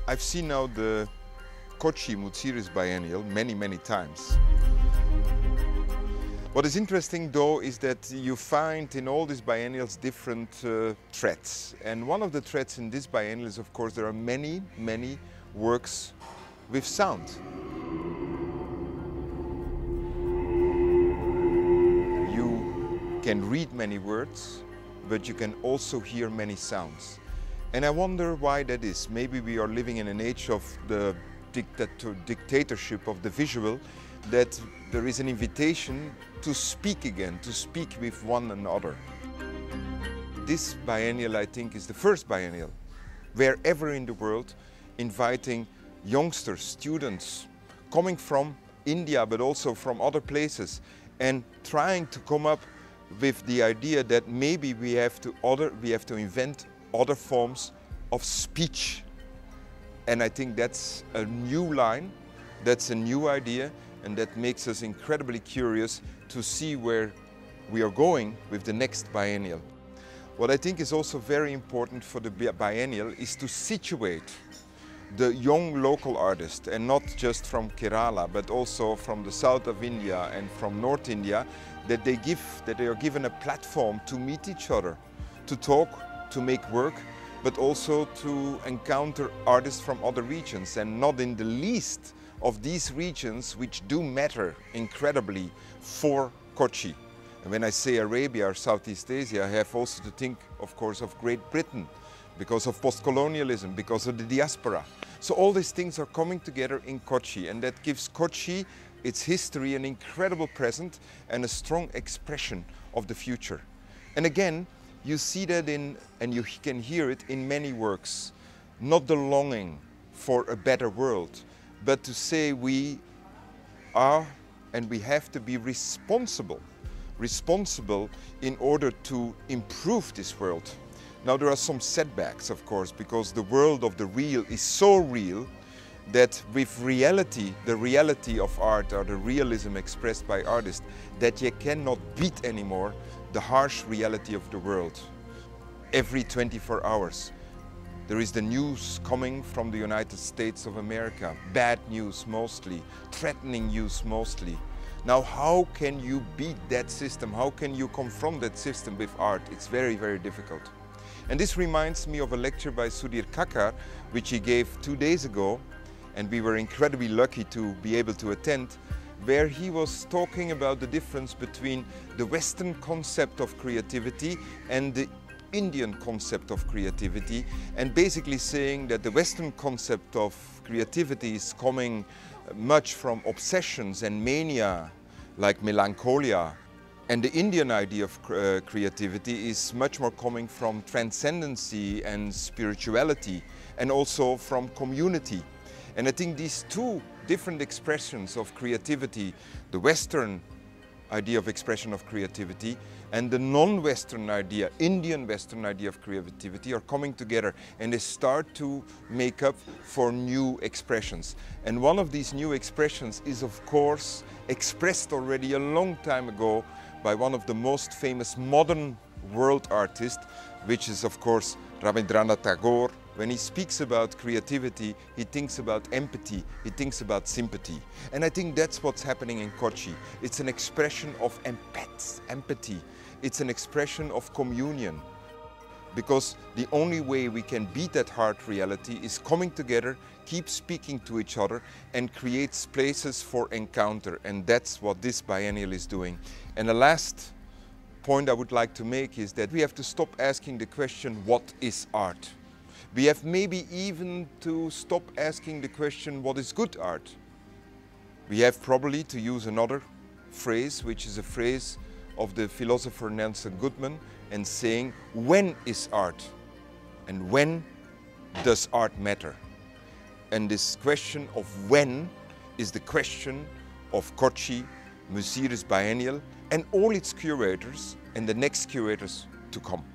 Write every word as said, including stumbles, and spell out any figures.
I've seen now the Kochi-Muziris Biennale many, many times. What is interesting though is that you find in all these biennials different uh, threads. And one of the threads in this biennial is, of course, there are many, many works with sound. You can read many words, but you can also hear many sounds. And I wonder why that is. Maybe we are living in an age of the dictator dictatorship of the visual, that there is an invitation to speak again, to speak with one another. This biennial, I think, is the first biennial, wherever in the world, inviting youngsters, students, coming from India, but also from other places, and trying to come up with the idea that maybe we have to other, we have to invent other forms of speech. And I think that's a new line, that's a new idea, and that makes us incredibly curious to see where we are going with the next biennial. What I think is also very important for the biennial is to situate the young local artists, and not just from Kerala, but also from the south of India and from North India, that they give, that they are given a platform to meet each other, to talk, to make work, but also to encounter artists from other regions, and not in the least of these regions which do matter incredibly for Kochi. And when I say Arabia or Southeast Asia, I have also to think, of course, of Great Britain, because of post-colonialism, because of the diaspora. So all these things are coming together in Kochi, and that gives Kochi, its history, an incredible present and a strong expression of the future. And again, you see that in, and you can hear it in many works, not the longing for a better world, but to say we are and we have to be responsible, responsible in order to improve this world. Now there are some setbacks, of course, because the world of the real is so real that with reality, the reality of art, or the realism expressed by artists, that you cannot beat anymore the harsh reality of the world. Every twenty-four hours, there is the news coming from the United States of America, bad news mostly, threatening news mostly. Now, how can you beat that system? How can you confront that system with art? It's very, very difficult. And this reminds me of a lecture by Sudhir Kakar, which he gave two days ago, and we were incredibly lucky to be able to attend, where he was talking about the difference between the Western concept of creativity and the Indian concept of creativity, and basically saying that the Western concept of creativity is coming much from obsessions and mania, like melancholia, and the Indian idea of uh, creativity is much more coming from transcendency and spirituality, and also from community. And I think these two different expressions of creativity, the Western idea of expression of creativity and the non-Western idea, Indian Western idea of creativity, are coming together, and they start to make up for new expressions. And one of these new expressions is, of course, expressed already a long time ago by one of the most famous modern world artists, which is, of course, Rabindranath Tagore. When he speaks about creativity, he thinks about empathy, he thinks about sympathy. And I think that's what's happening in Kochi. It's an expression of empath, empathy. It's an expression of communion. Because the only way we can beat that hard reality is coming together, keep speaking to each other, and create places for encounter. And that's what this biennial is doing. And the last point I would like to make is that we have to stop asking the question, what is art? We have maybe even to stop asking the question, what is good art? We have probably to use another phrase, which is a phrase of the philosopher Nelson Goodman, and saying, when is art? And when does art matter? And this question of when is the question of Kochi-Muziris Biennale and all its curators and the next curators to come.